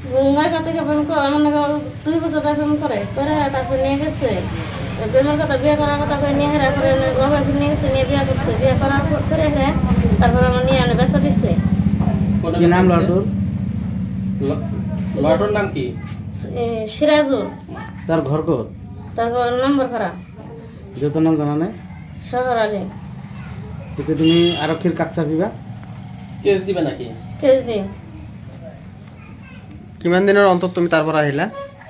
গঙ্গায় কত প্রেম করে আমার 2 বছর প্রেম করে তারপর নিয়ে গেছে প্রেমের কথা বিয়ে করার কথা করে নিয়ে হেরা করে গবাকে নিয়ে গেছে নিয়ে বিয়ে করছে বিয়ে করার করে হেরা তারপর আমার নিয়ে আনে বেচা দিচ্ছে। কি নাম লটুর? লটুর নাম কি? সিরাজুল। তার ঘর কত? তার ঘর নম্বর ভাড়া। যত নাম জানা নাই? শহর আলী। কিন্তু তুমি আরক্ষীর কাজ চাপিবা? কেস দিবে নাকি? কেস দিই। কিমান দিনের অন্তর তুমি তারপর আহিলা?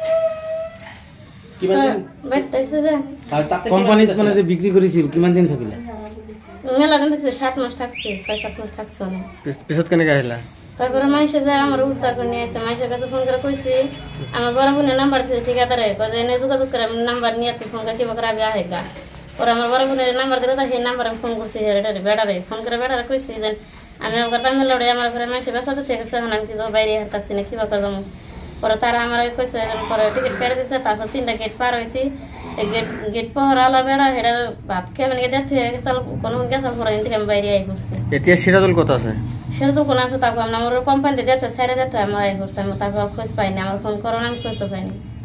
কোম্পানিতে মানে যে বিক্রি করেছিল কিমান দিন থাকিলে? মেলা দিন থাকছে 7 মাস থাকছে 6-7 মাস থাকছে না। পিছত কেনেকে আহিলা? তারপরে মাইসে যায় আমার উদ্ধার করে নিয়ে আসে মাইসের কাছে ফোন করে কইছি আমার বড় বোনের নাম্বার ছিল ঠিকাদারে এনে যোগাযোগ করে নাম্বার নিয়ে তুই ফোন করে কি বকরা আগে আহে গা ওরা আমার বড় বোনের নাম্বার দিল সেই নাম্বার আমি ফোন করছি বেড়ারে ফোন করে বেড়ারে কইছি যে আমি ওর টাঙ্গাইল আমার ঘরে মাইসে বেসাতে থেকে গেছে এখন আমি কি বাইরে হাঁটতাছি না কি বাকা যাবো পরে তারা আমার কইছে পরে টিকিট কেটে দিচ্ছে তারপর 3টা গেট পার হয়েছি গেট পহরালা বেড়া হেটা ভাত খেয়ে মানে দেখতে গেছাল কোনো গেছাল পরে ইন্দিকে আমি বাইরে আই করছে। এতিয়া সিরাজুল কত আছে? সিরাজুল কোন আছে তারপর আমার কোম্পানিতে যেতে সাইডে যেতে আমার আই করছে আমি তারপর খোঁজ পাইনি আমার ফোন করো আমি খোঁজও পাইনি।